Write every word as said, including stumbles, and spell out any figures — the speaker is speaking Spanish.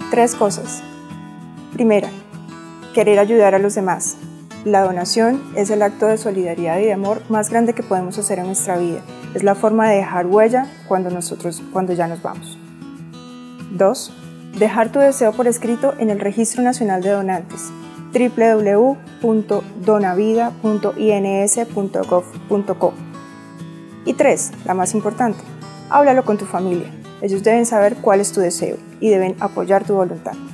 Tres cosas. Primera, querer ayudar a los demás. La donación es el acto de solidaridad y de amor más grande que podemos hacer en nuestra vida. Es la forma de dejar huella cuando, nosotros, cuando ya nos vamos. Dos, dejar tu deseo por escrito en el Registro Nacional de Donantes, doble u doble u doble u punto donavida punto i n s punto gov punto co. Y tres, la más importante, háblalo con tu familia. Ellos deben saber cuál es tu deseo y deben apoyar tu voluntad.